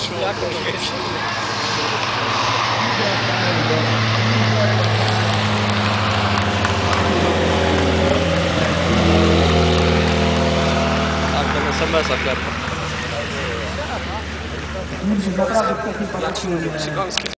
Jak to jest? Tak, ten SMS-a klepał. Naprawdę w takim patrzyłem. Cygańskie.